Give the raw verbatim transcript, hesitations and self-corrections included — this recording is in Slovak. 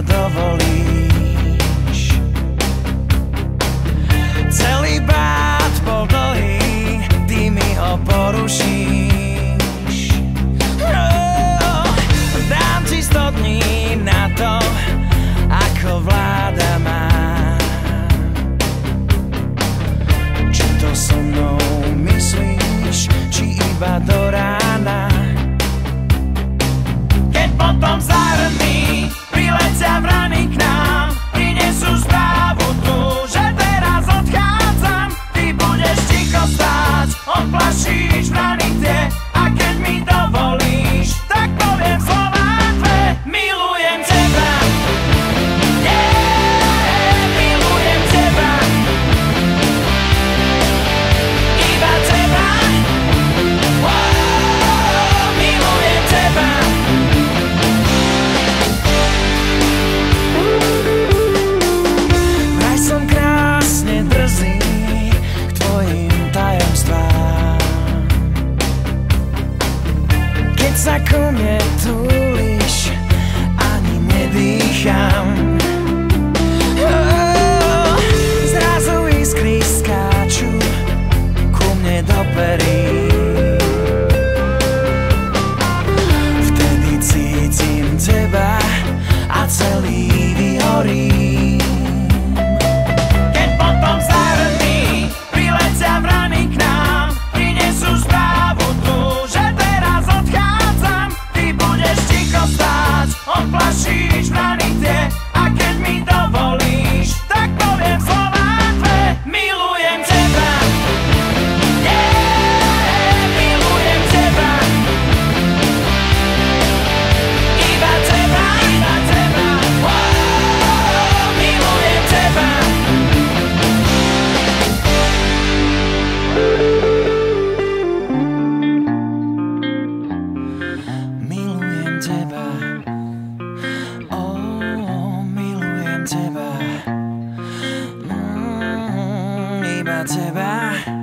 dovolíš. Celý bát bol dlhý, ty mi ho porušíš. Oh, dám ti sto dní na to, ako vláda má. Či to so mnou myslíš, či iba do rána? Keď potom zahrný priletia vrany k nám, prinesú správu tu, že teraz odchádzam. Ty budeš ticho stáť, odplašíš vrany tie, a keď mi dovolíš, tak poviem slová dve. Milujem teba, yeah, milujem teba, iba teba, wow, milujem teba. Vraj som krásne drzý k tvojim tajomstvám. Keď sa ku mne túliš, ani nedýcham. Oh, zrazu iskry skáču ku mne do perí. Vtedy cítim teba a celý vyhorím. Keď potom zahrný priletia vrany k nám, prinesú správu tu, že teraz odchádzam. Ty budeš ticho stáť, odplašíš vrany tie, a keď mi dovolíš, tak poviem slová dve. Milujem teba, yeah, milujem teba, iba teba, iba teba, wow, milujem teba. Milujem teba, oh, milujem teba, mm, iba teba.